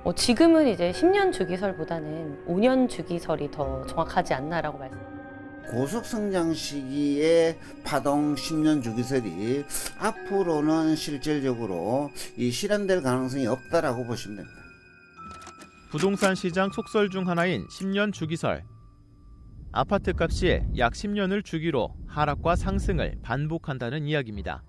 지금은 이제 10년 주기설보다는 5년 주기설이 더 정확하지 않나라고 말씀드립니다. 고속성장 시기에 파동 10년 주기설이 앞으로는 실질적으로 실현될 가능성이 없다라고 보시면 됩니다. 부동산 시장 속설 중 하나인 10년 주기설. 아파트 값이 약 10년을 주기로 하락과 상승을 반복한다는 이야기입니다.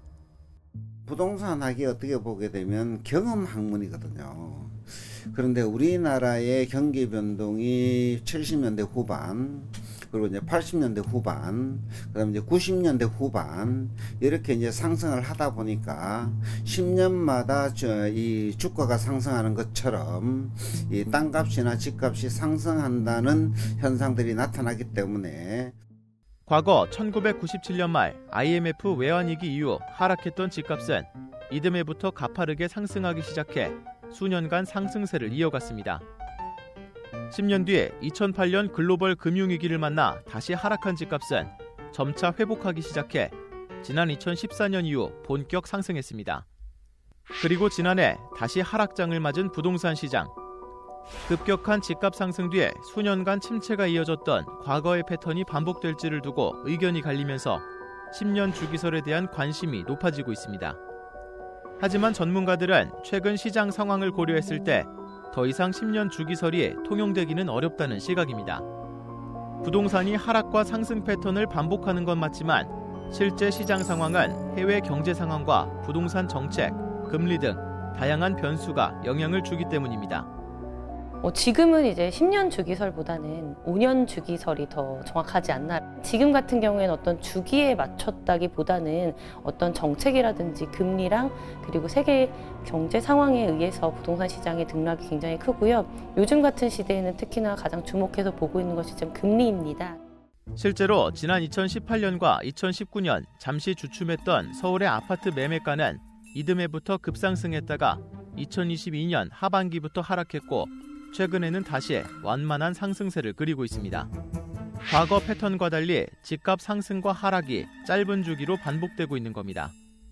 부동산 학이 어떻게 보게 되면 경험 학문이거든요. 그런데 우리나라의 경기 변동이 70년대 후반, 그리고 이제 80년대 후반, 그다음에 이제 90년대 후반 이렇게 이제 상승을 하다 보니까 10년마다 이 주가가 상승하는 것처럼 이 땅값이나 집값이 상승한다는 현상들이 나타나기 때문에 과거 1997년 말 IMF 외환위기 이후 하락했던 집값은 이듬해부터 가파르게 상승하기 시작해 수년간 상승세를 이어갔습니다. 10년 뒤에 2008년 글로벌 금융위기를 만나 다시 하락한 집값은 점차 회복하기 시작해 지난 2014년 이후 본격 상승했습니다. 그리고 지난해 다시 하락장을 맞은 부동산 시장. 급격한 집값 상승 뒤에 수년간 침체가 이어졌던 과거의 패턴이 반복될지를 두고 의견이 갈리면서 10년 주기설에 대한 관심이 높아지고 있습니다. 하지만 전문가들은 최근 시장 상황을 고려했을 때 더 이상 10년 주기설이 통용되기는 어렵다는 시각입니다. 부동산이 하락과 상승 패턴을 반복하는 건 맞지만 실제 시장 상황은 해외 경제 상황과 부동산 정책, 금리 등 다양한 변수가 영향을 주기 때문입니다. 지금은 이제 10년 주기설보다는 5년 주기설이 더 정확하지 않나. 지금 같은 경우에는 어떤 주기에 맞췄다기보다는 어떤 정책이라든지 금리랑 그리고 세계 경제 상황에 의해서 부동산 시장의 등락이 굉장히 크고요. 요즘 같은 시대에는 특히나 가장 주목해서 보고 있는 것이 지금 금리입니다. 실제로 지난 2018년과 2019년 잠시 주춤했던 서울의 아파트 매매가는 이듬해부터 급상승했다가 2022년 하반기부터 하락했고 최근에는 다시 완만한 상승세를 그리고 있습니다. 과거 패턴과 달리 집값 상승과 하락이 짧은 주기로 반복되고 있는 겁니다.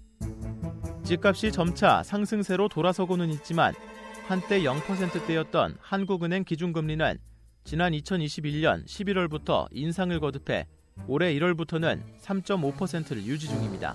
집값이 점차 상승세로 돌아서고는 있지만 한때 0%대였던 한국은행 기준금리는 지난 2021년 11월부터 인상을 거듭해 올해 1월부터는 3.5%를 유지 중입니다.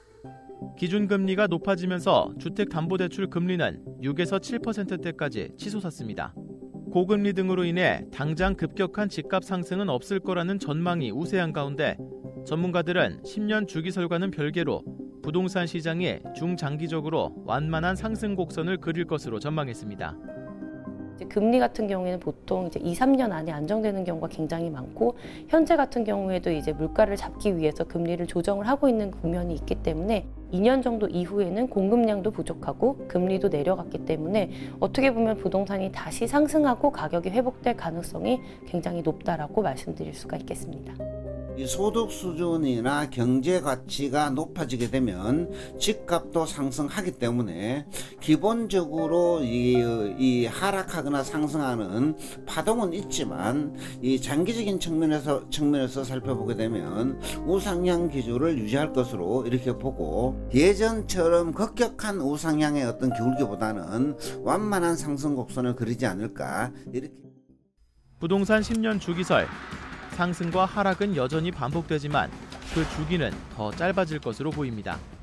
기준금리가 높아지면서 주택담보대출 금리는 6에서 7%대까지 치솟았습니다. 고금리 등으로 인해 당장 급격한 집값 상승은 없을 거라는 전망이 우세한 가운데 전문가들은 10년 주기설과는 별개로 부동산 시장이 중장기적으로 완만한 상승 곡선을 그릴 것으로 전망했습니다. 금리 같은 경우에는 보통 이제 2, 3년 안에 안정되는 경우가 굉장히 많고 현재 같은 경우에도 이제 물가를 잡기 위해서 금리를 조정을 하고 있는 국면이 있기 때문에 2년 정도 이후에는 공급량도 부족하고 금리도 내려갔기 때문에 어떻게 보면 부동산이 다시 상승하고 가격이 회복될 가능성이 굉장히 높다라고 말씀드릴 수가 있겠습니다. 이 소득 수준이나 경제 가치가 높아지게 되면 집값도 상승하기 때문에 기본적으로 이 하락하거나 상승하는 파동은 있지만 이 장기적인 측면에서 살펴보게 되면 우상향 기조를 유지할 것으로 이렇게 보고 예전처럼 급격한 우상향의 어떤 기울기보다는 완만한 상승 곡선을 그리지 않을까 이렇게. 부동산 10년 주기설. 상승과 하락은 여전히 반복되지만 그 주기는 더 짧아질 것으로 보입니다.